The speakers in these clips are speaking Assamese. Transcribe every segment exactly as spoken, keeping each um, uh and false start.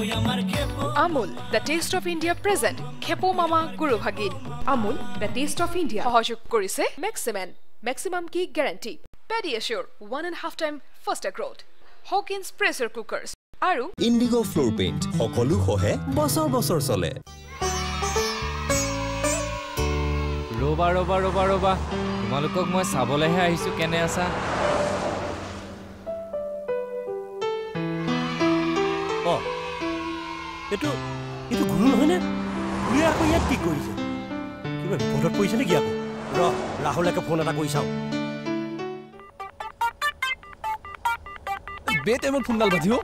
Amul, the taste of India present. KHEPOW Mama Guru Bhagin. Amul, the taste of India. Sahayog korise Maximum. Maximum ki guarantee. Pediasure, one and a half time faster growth. Hawkins pressure cookers. Aru Indigo floor paint. Hokolu hohe bosor bosor sole. Roba roba roba roba. Tumalukok moi sabolehe ahisu kene asa. Oh. Eto eto guru নহয় না গুৰি আকৌ ইয়াত কি কৰিছে কিবা বিপদত পৰিছে নেকি আকৌ ৰ ৰাহুলকে ফোন এটা কৰি চাও বেতে মই ফোন ডাল বাজিও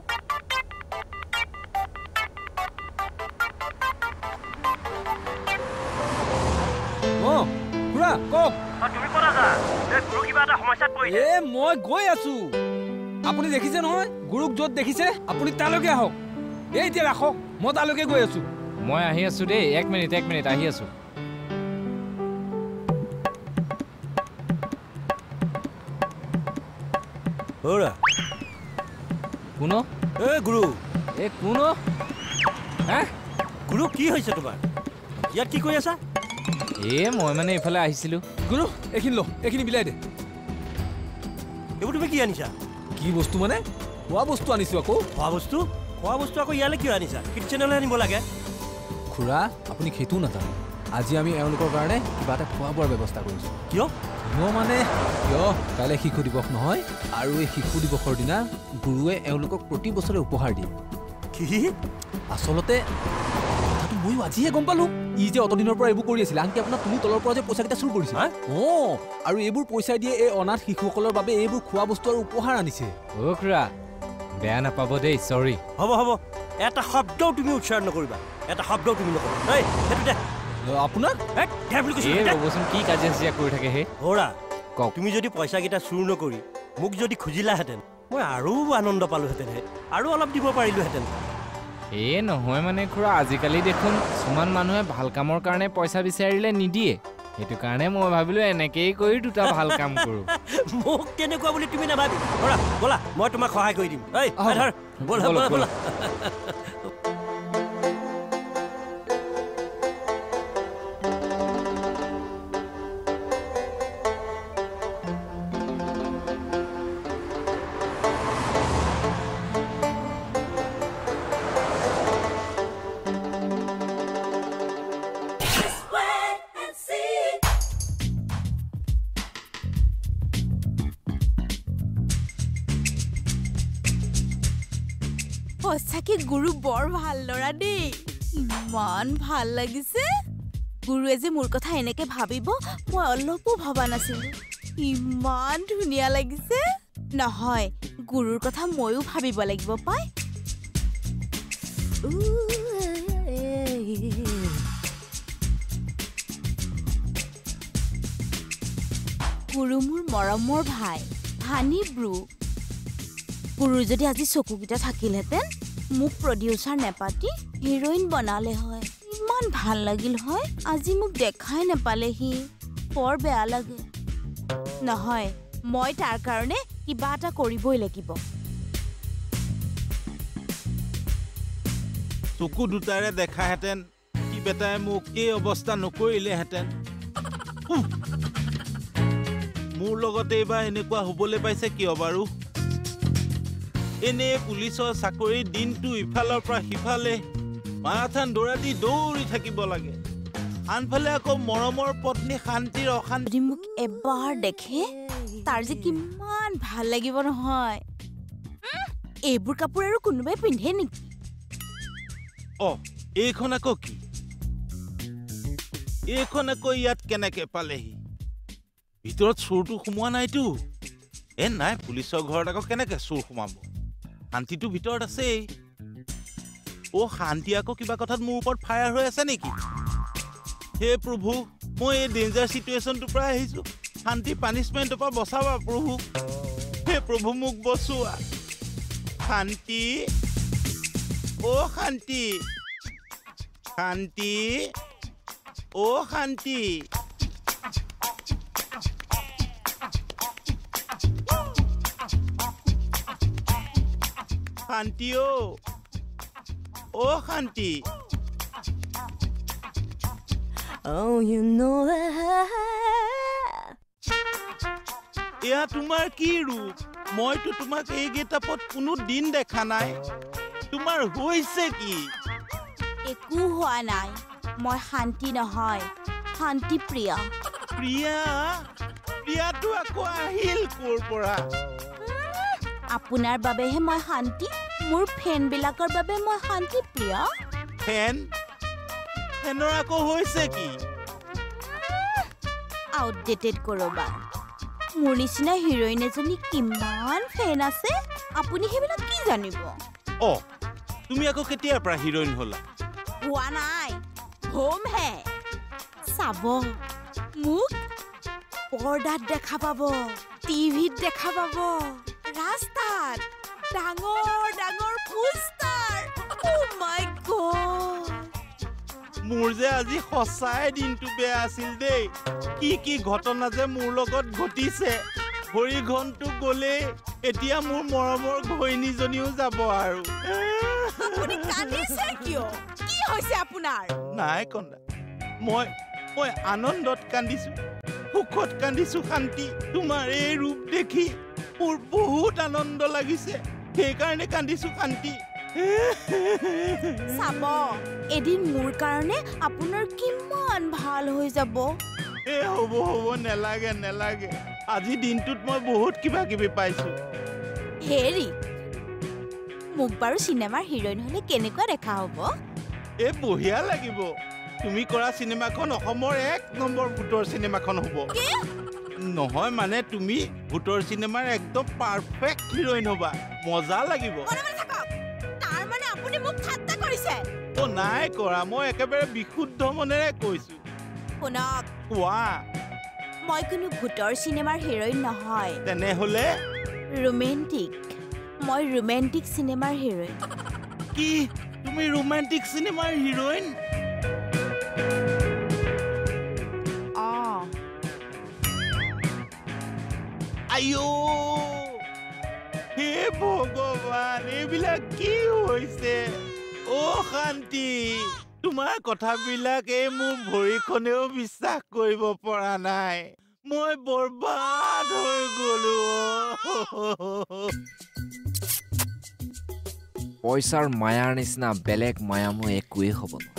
ও পুৰা কক তুমি কৰা যা এ গুৰু কিবা এটা সমস্যাত পৰিছে এ মই গৈ আছো আপুনি দেখিছে নহয় গুৰুক যত দেখিছে আপুনি তালৈকে আহক এই যে ৰাখক মই তালৈকে গৈ আছো মই আহি আছো দেই এক মিনিট এক মিনিট আহি আছো ওৰা কোন এ গুৰু এ কোন হা গুৰু কি হৈছে তোমাৰ ইয়াত কি কৰি আছা এ মই মানে ইফালে আহিছিলো গুৰু এখিনি ল এখিনি বিলাই দে এইবোৰ তুমি কি আনিছা কি বস্তু মানে খোৱা বস্তু আনিছো আকৌ খোৱা বস্তু খোৱা বস্তু আকৌ ইয়ালে কিয় আনিছা কিচেনলৈ আনিব লাগে খুৰা আপুনি খেতু নাজানে আজি আমি এওঁলোকৰ কাৰণে কিবা এটা খোৱা বোৱাৰ ব্যৱস্থা কৰিছো কিয় কিয় মানে কিয় কাইলৈ শিশু দিৱস নহয় আৰু এই শিশু দিৱসৰ দিনা গুৰুৱে এওঁলোকক প্ৰতি বছৰে উপহাৰ দিয়ে কি আচলতে কথাটো ময়ো আজিহে গম পালো ই যে অতদিনৰ পৰা এইবোৰ কৰি আছিল আনকি আপোনাৰ তুমি তলৰ পৰা যে পইচাকেইটা চুৰ কৰিছে অঁ আৰু এইবোৰ পইচা দিয়ে এই অনাথ শিশুসকলৰ বাবে এইবোৰ খোৱা বস্তু আৰু উপহাৰ আনিছে অ' খুৰা বেয়া নাপাব দেই চৰি হ'ব হ'ব এটা শব্দও তুমি উচ্চাৰণ নকৰিবা এটা শব্দও তুমি নকৰিবা এই সেইটো দে আপোনাক এক দে বুলি কৈছো এই ৰবচোন কি কাজিয়া কৰি থাকে হে ওৰা কওক তুমি যদি পইচাকেইটা চুৰ নকৰি মোক যদি খুজিলাহেঁতেন মই আৰু আনন্দ পালোহেঁতেন আৰু অলপ দিব পাৰিলোহেঁতেন এ নহয় মানে খুৰা আজিকালি দেখোন কিছুমান মানুহে ভাল কামৰ কাৰণে পইচা বিচাৰিলে নিদিয়ে সেইটো কাৰণে মই ভাবিলো এনেকেই কৰি দুটা ভাল কাম কৰো মোক কেনেকুৱা বুলি তুমি নাভাবি ওৰা বলা মই তোমাক সহায় কৰি দিম এই ধৰ বলা বলা বলা সঁচাকে গুৰু বৰ ভাল লৰা দেই ইমান ভাল লাগিছে গুৰুৱে যে মোৰ কথা এনেকে ভাবিব মই অলপো ভবা নাছিলো ইমান ধুনীয়া লাগিছে নহয় গুৰুৰ কথা ময়ো ভাবিব লাগিব পাই গুৰু মোৰ মৰমৰ ভাই হানি ব্ৰু গুৰুৰ যদি আজি চকুকেইটা থাকিলহেঁতেন মোক প্ৰডিউচাৰ নেপাতি হিৰোইন বনালে হয় ইমান ভাল লাগিল হয় আজি মোক দেখাই নেপালেহি বৰ বেয়া লাগে নহয় মই তাৰ কাৰণে কিবা এটা কৰিবই লাগিব চকু দুটাৰে দেখাহেঁতেন কি বেটাই মোক এই অৱস্থা নকৰিলেহেঁতেন মোৰ লগতে এইবাৰ এনেকুৱা হ'বলৈ পাইছে কিয় বাৰু এনে পুলিচৰ চাকৰি দিনটো ইফালৰ পৰা সিফালে মাৰাথান দৌৰা দি দৌৰি থাকিব লাগে আনফালে আকৌ মৰমৰ পত্নী শান্তিৰ অশান্তি যদি মোক এবাৰ দেখে তাৰ যে কিমান ভাল লাগিব নহয় এইবোৰ কাপোৰ আৰু কোনোবাই পিন্ধে নেকি অ এইখন আকৌ কি এইখন আকৌ ইয়াত কেনেকে পালেহি ভিতৰত চোৰটো সোমোৱা নাইতো এ নাই পুলিচৰ ঘৰত আকৌ কেনেকে চোৰ সোমাব শান্তিটো ভিতৰত আছেই ও শান্তি আকৌ কিবা কথাত মোৰ ওপৰত ফায়াৰ হৈ আছে নেকি হে প্ৰভু মই এই ডেঞ্জাৰ সিচুৱেশ্যনটোৰ পৰা আহিছো শান্তি পানিশমেণ্টৰ পৰা বচাবা প্ৰভু হে প্ৰভু মোক বচোৱা শান্তি ও শান্তি শান্তি ও শান্তি শান্তি ও ও শান্তি Oh, you know that. এয়া তোমাৰ কি ৰূপ মইতো তোমাক এই গেটাপত কোনো দিন দেখা নাই তোমাৰ হৈছে কি একো হোৱা নাই মই শান্তি নহয় শান্তি প্ৰিয়া প্ৰিয়া প্ৰিয়াটো আকৌ আহিল ক'ৰ পৰা আপোনাৰ বাবেহে মই শান্তি মোৰ ফেনবিলাকৰ বাবে মই শান্তি প্ৰিয়া ফেন ফেনৰ আকৌ হৈছে কি আউটডেটেড কৰবা মোৰ নিচিনা হিৰোইন এজনী কিমান ফেন আছে আপুনি সেইবিলাক কি জানিব অ তুমি আকৌ কেতিয়াৰ পৰা হিৰোইন হলা হোৱা নাই হোম হে চাব মোক পৰ্দাত দেখা পাব টিভিত দেখা পাব ৰাস্তাত ডাঙৰ ডাঙৰ পোষ্টাৰ ও মাই গড মোৰ যে আজি সঁচাই দিনটো বেয়া আছিল দেই কি কি ঘটনা যে মোৰ লগত ঘটিছে ভৰি ঘণ্টু গ'লে এতিয়া মোৰ মৰমৰ ঘৈণীজনীও যাব আৰু আপুনি কান্দিছে কিয় কি হৈছে আপোনাৰ নাই কন্দা মই মই আনন্দত কান্দিছো সুখত কান্দিছো শান্তি তোমাৰ এই ৰূপ দেখি মোৰ বহুত আনন্দ লাগিছে সেইকাৰণে কান্দিছো শান্তি চাব এদিন মোৰ কাৰণে আপোনাৰ কিমান ভাল হৈ যাব এ হ'ব হ'ব নেলাগে নেলাগে আজি দিনটোত মই বহুত কিবা কিবি পাইছো হেৰি মোক বাৰু চিনেমাৰ হিৰোইন হ'লে কেনেকুৱা দেখা হ'ব এ বঢ়িয়া লাগিব তুমি কৰা চিনেমাখন অসমৰ এক নম্বৰ ভূতৰ চিনেমাখন হ'ব নহয় মানে তুমি ভূতৰ চিনেমাৰ একদম পাৰফেক্ট হিৰোইন হ'বা মজা লাগিব তাৰ মানে আপুনি মোক ঠাট্টা কৰিছে অ নাই কৰা মই একেবাৰে বিশুদ্ধ মনেৰে কৈছো শুনক কোৱা মই কোনো ভূতৰ চিনেমাৰ হিৰোইন নহয় তেনেহ'লে ৰোমেণ্টিক মই ৰোমেণ্টিক চিনেমাৰ হিৰোইন কি তুমি ৰোমেণ্টিক চিনেমাৰ হিৰোইন অঁ আইও হে ভগৱান এইবিলাক কি হৈছে অ শান্তি তোমাৰ কথাবিলাক এই মোৰ ভৰিখনেও বিশ্বাস কৰিব পৰা নাই মই বৰবাদ হৈ গলো পইচাৰ মায়াৰ নিচিনা বেলেগ মায়া মোৰ একোৱেই হ'ব নোৱাৰে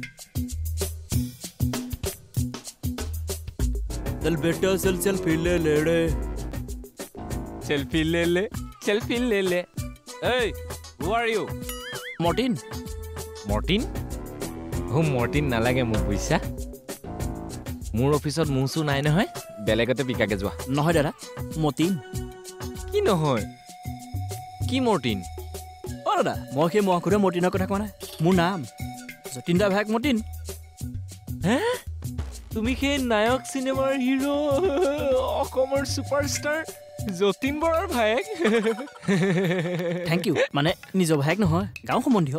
चल बेटा चल सेल्फी ले ले रे सेल्फी ले ले सेल्फी ले ले Hey, who are you? Martin. Martin? Who Martin নালাগে মোক বুইছা মোৰ অফিসত মুসু নাই নহয় বেলেগতে বিকাকে যোৱা নহয় দাদা মতিন কি নহয় কি মৰ্টিন অ দাদা মই কি মহকুৰে মৰ্টিনৰ কথা কোৱা নাই মোৰ নাম যতীন্দ্ৰ ভাগ মৰ্টিন হে তুমি কি নায়ক সিনেমাৰ হিৰো অসমৰ সুপাৰষ্টাৰ যতীন বৰাৰ ভায়েক থ্যাংক ইউ মানে নিজৰ ভায়েক নহয় গাঁও সম্বন্ধীয়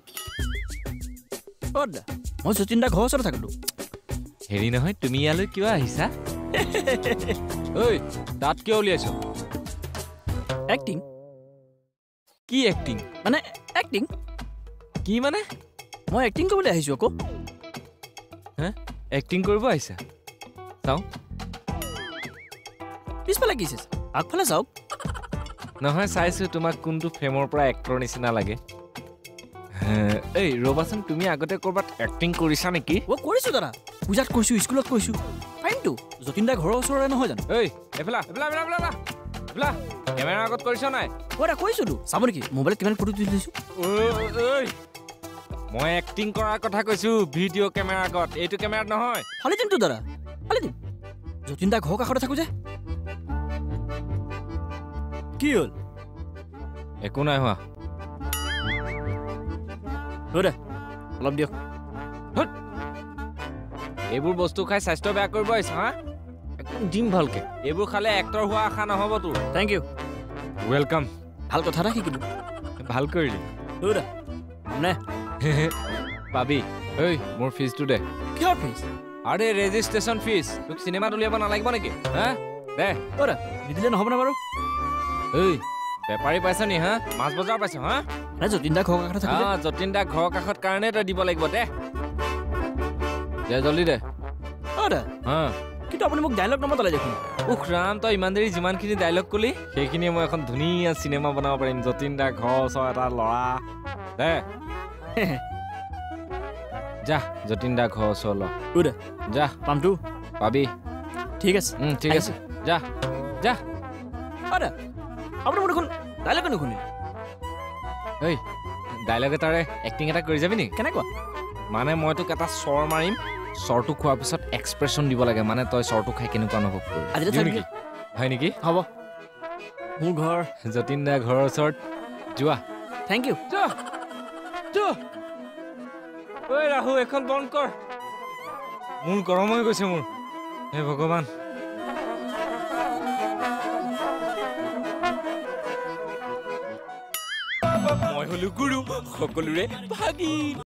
অদ মই যতীন্দ্ৰ ঘৰ ওচৰত থাকলো হেৰি নহয় তুমি ইয়ালৈ কিয় আহিছা ঐ দাঁত কিয় উলিয়াইছ এক্টিং কি এক্টিং মানে এক্টিং কি মানে মই এক্টিং কৰিবলৈ আহিছো আকৌ হে এক্টিং কৰিব আহিছা চাও পিছফালে কি আছে আগফালে চাওক নহয় চাইছো তোমাক কোনটো ফ্ৰেমৰ পৰা এক্টৰ নিচিনা লাগে এই ৰবাচোন তুমি আগতে কৰবাত এক্টিং কৰিছা নেকি ও কৰিছো দাদা পূজাত কৰিছো স্কুলত কৰিছো ফাইনটো যতীন্দ্ৰ ঘৰৰ ওচৰৰে নহয় জানো এই এফলা এফলা এফলা এফলা এফলা কেমেৰা আগত কৰিছ নাই ওরা কৈছিলো চাব নেকি মোবাইলত কিমান ফটো তুলি দিছো ঐ মই এক্টিং কৰাৰ কথা কৈছো ভিডিঅ' কেমেৰা আগত এইটো কেমেৰাত নহয় ফালি দিম তো দাদা ফালি দিম যতীন্দ্ৰ ঘৰৰ কাষতে থাকো যে কি হল একো নাই হোৱা ওরে অলপ দিয়ক এইবোৰ বস্তু খাই স্বাস্থ্য বেয়া কৰিব আহিছ হা একদম ডিম ভালকে এইবোৰ খালে এক্টৰ হোৱা আশা নহব তোৰ থ্যাংক ইউ ওয়েলকাম ভাল কথা এটা শিকিলো ভাল কৰিলি ওরে নে পাবি ঐ মোৰ ফিজটো দে কিহৰ ফিজ আৰে ৰেজিষ্ট্ৰেশ্যন ফিজ তোক চিনেমাত উলিয়াব নালাগিব নেকি হা দে ওরে নিদিলে নহব না বাৰু ঐ বেপাৰী পাইছ নি হা মাছ বজাৰ পাইছ হা নাই যতীন দা ঘৰৰ কাষত থাকিলে অ যতীন দা ঘৰৰ কাষত কাৰণে তই দিব লাগিব দে দে জলদি দে অ দা হা কিন্তু আপুনি মোক ডাইলগ নমতালে দেখোন উখ ৰাম তই ইমান দেৰি যিমানখিনি ডাইলগ কলি সেইখিনিয়ে মই এখন ধুনীয়া চিনেমা বনাব পাৰিম যতীন দা ঘৰ ওচৰ এটা ল'ৰা দে যা যতীন দা ঘৰ ওচৰ ল দে যা পামটো পাবি ঠিক আছে ঠিক আছে যা যা অ দা আপুনি মোক দেখোন ডাইলগ নুশুনিলে ঐ ডাইলগ এটাৰে এক্টিং এটা কৰি যাবি নেকি কেনেকুৱা মানে মই তোক এটা চৰ মাৰিম চৰটো খোৱাৰ পিছত এক্সপ্ৰেশ্যন দিব লাগে মানে তই চৰটো খাই কেনেকুৱা অনুভৱ কৰিবি নেকি হয় নেকি হ'ব মোৰ ঘৰ যতীন দা ঘৰৰ ওচৰত যোৱা থেংক ইউ যোৱা যোৱা ঐ ৰাহু এখন বন্ধ কৰ মোৰ গৰম হৈ গৈছে মোৰ হে ভগৱান মই হলো গুৰু সকলোৰে ভাগিন